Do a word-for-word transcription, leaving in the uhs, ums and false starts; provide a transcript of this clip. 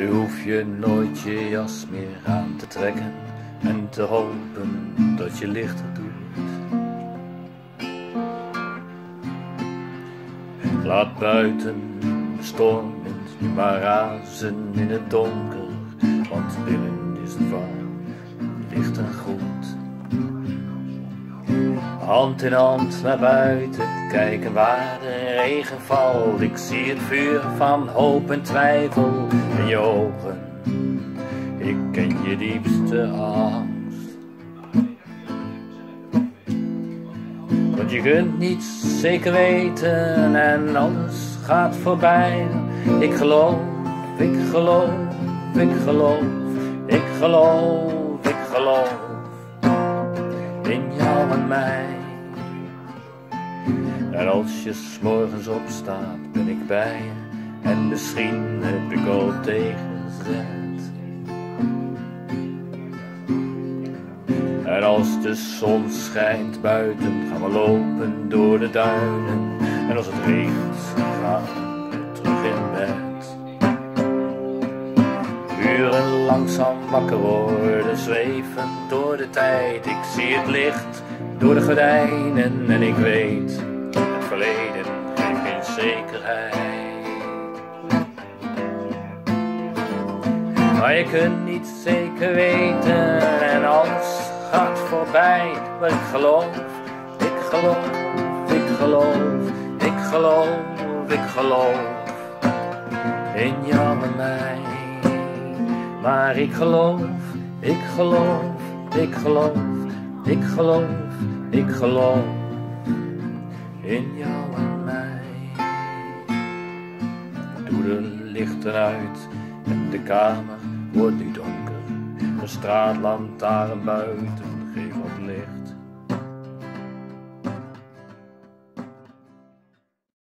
Nu hoef je nooit je jas meer aan te trekken en te hopen dat je lichter doet. Laat buiten de stormwind nu maar razen in het donker, want binnen is het warm, licht en goed. Hand in hand naar buiten, kijken waar de regen valt. Ik zie het vuur van hoop en twijfel in je ogen. Ik ken je diepste angst. Want je kunt niets zeker weten en alles gaat voorbij. Ik geloof, ik geloof, ik geloof, ik geloof, ik geloof in jou en mij. En als je 's morgens opstaat, ben ik bij je en misschien heb ik al tegenzet. En als de zon schijnt buiten, gaan we lopen door de duinen. En als het regent, gaan we terug in bed. Uren langzaam wakker worden, zweven door de tijd. Ik zie het licht door de gordijnen en ik weet, het verleden geeft geen zekerheid. Maar je kunt niet zeker weten en alles gaat voorbij. Maar ik geloof, ik geloof, ik geloof, ik geloof, ik geloof in jou en mij. Maar ik geloof, ik geloof, ik geloof, ik geloof, ik geloof in jou en mij. Doe de lichten uit en de kamer wordt nu donker. De straatlantaarn buiten geeft